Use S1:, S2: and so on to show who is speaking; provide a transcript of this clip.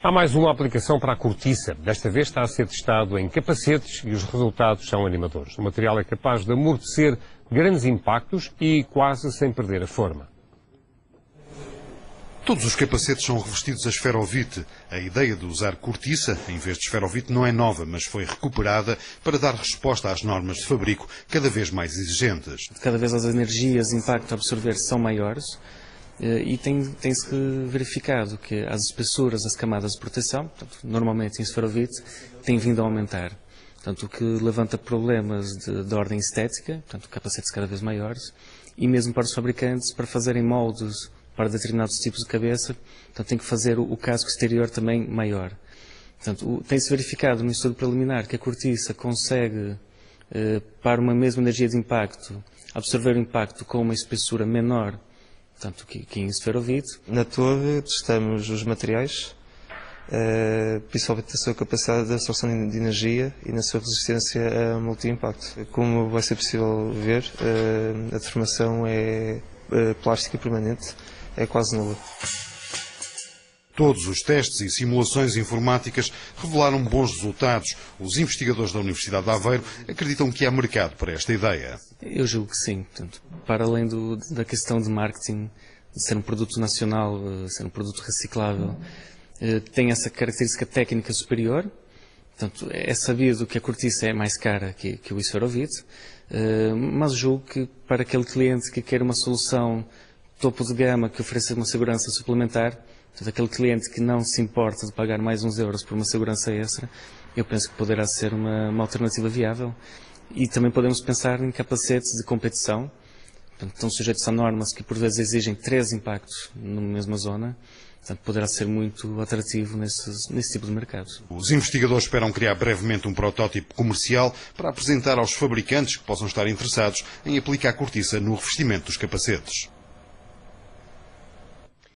S1: Há mais uma aplicação para a cortiça. Desta vez está a ser testado em capacetes e os resultados são animadores. O material é capaz de amortecer grandes impactos e quase sem perder a forma.
S2: Todos os capacetes são revestidos a esferovite. A ideia de usar cortiça em vez de esferovite não é nova, mas foi recuperada para dar resposta às normas de fabrico cada vez mais exigentes.
S3: Cada vez as energias de impacto a absorver são maiores e tem-se verificado que as espessuras, as camadas de proteção, portanto, normalmente em esferovite, têm vindo a aumentar. Portanto, o que levanta problemas de ordem estética, portanto, capacetes cada vez maiores, e mesmo para os fabricantes, para fazerem moldes para determinados tipos de cabeça, portanto, tem que fazer o casco exterior também maior. Portanto, tem-se verificado no estudo preliminar que a cortiça consegue, para uma mesma energia de impacto, absorver o impacto com uma espessura menor, portanto, que em esferovite.
S4: Na torre testamos os materiais, principalmente na sua capacidade de absorção de energia e na sua resistência a multi-impacto. Como vai ser possível ver, a deformação é plástica permanente, é quase nula.
S2: Todos os testes e simulações informáticas revelaram bons resultados. Os investigadores da Universidade de Aveiro acreditam que há mercado para esta ideia.
S3: Eu julgo que sim. Portanto, para além da questão de marketing, de ser um produto nacional, ser um produto reciclável, tem essa característica técnica superior. Portanto, é sabido que a cortiça é mais cara que o esferovite, mas julgo que para aquele cliente que quer uma solução topo de gama que ofereça uma segurança suplementar, portanto, aquele cliente que não se importa de pagar mais uns euros por uma segurança extra, eu penso que poderá ser uma alternativa viável. E também podemos pensar em capacetes de competição, portanto, estão sujeitos a normas que por vezes exigem 3 impactos na mesma zona. Portanto, poderá ser muito atrativo nesse tipo de mercado.
S2: Os investigadores esperam criar brevemente um protótipo comercial para apresentar aos fabricantes que possam estar interessados em aplicar cortiça no revestimento dos capacetes.